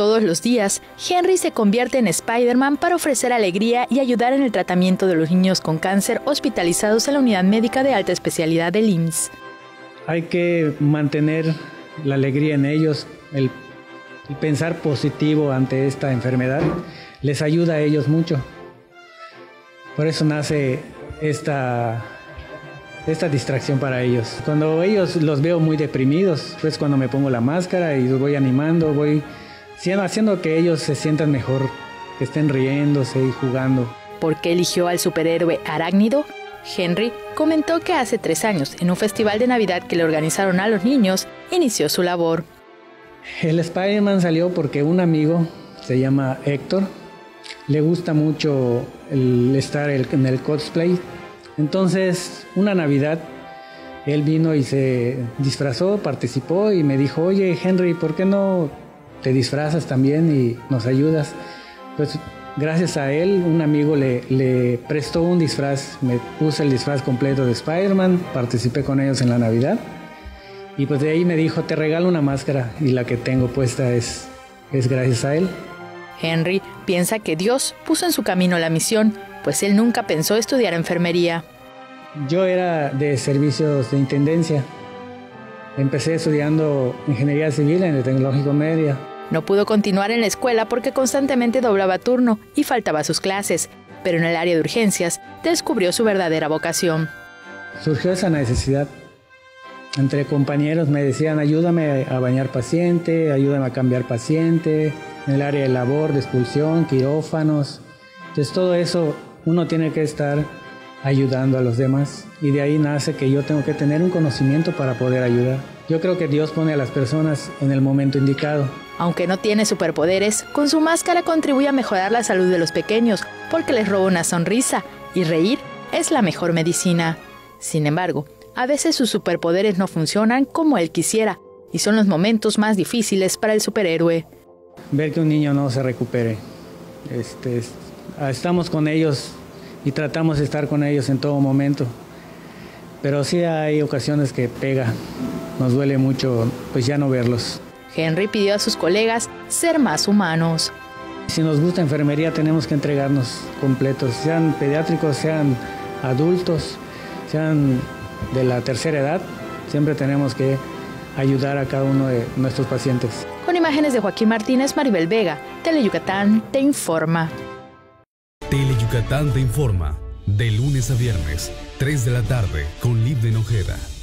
Todos los días, Henry se convierte en Spider-Man para ofrecer alegría y ayudar en el tratamiento de los niños con cáncer hospitalizados en la unidad médica de alta especialidad del IMSS. Hay que mantener la alegría en ellos, el pensar positivo ante esta enfermedad les ayuda a ellos mucho. Por eso nace esta distracción para ellos. Cuando ellos los veo muy deprimidos, pues cuando me pongo la máscara y los voy animando, voy haciendo que ellos se sientan mejor, que estén riéndose y jugando. ¿Por qué eligió al superhéroe Arácnido? Henry comentó que hace 3 años, en un festival de Navidad que le organizaron a los niños, inició su labor. El Spider-Man salió porque un amigo, se llama Héctor, le gusta mucho estar en el cosplay. Entonces, una Navidad, él vino y se disfrazó, participó y me dijo, oye Henry, ¿por qué no te disfrazas también y nos ayudas? Pues gracias a él, un amigo le prestó un disfraz, me puse el disfraz completo de Spider-Man, participé con ellos en la Navidad y pues de ahí me dijo, te regalo una máscara y la que tengo puesta es gracias a él. Henry piensa que Dios puso en su camino la misión, pues él nunca pensó estudiar enfermería. Yo era de servicios de intendencia. Empecé estudiando ingeniería civil en el Tecnológico Mérida. No pudo continuar en la escuela porque constantemente doblaba turno y faltaba a sus clases, pero en el área de urgencias descubrió su verdadera vocación. Surgió esa necesidad. Entre compañeros me decían, ayúdame a bañar paciente, ayúdame a cambiar paciente, en el área de labor, de expulsión, quirófanos. Entonces todo eso uno tiene que estar ayudando a los demás y de ahí nace que yo tengo que tener un conocimiento para poder ayudar. Yo creo que Dios pone a las personas en el momento indicado. Aunque no tiene superpoderes, con su máscara contribuye a mejorar la salud de los pequeños porque les roba una sonrisa y reír es la mejor medicina. Sin embargo, a veces sus superpoderes no funcionan como él quisiera y son los momentos más difíciles para el superhéroe. Ver que un niño no se recupere. Estamos con ellos y tratamos de estar con ellos en todo momento. Pero sí hay ocasiones que pega. Nos duele mucho pues ya no verlos. Henry pidió a sus colegas ser más humanos. Si nos gusta enfermería tenemos que entregarnos completos, sean pediátricos, sean adultos, sean de la tercera edad. Siempre tenemos que ayudar a cada uno de nuestros pacientes. Con imágenes de Joaquín Martínez, Maribel Vega, Teleyucatán te informa. Teleyucatán te informa, de lunes a viernes, 3 de la tarde, con Livden Ojeda.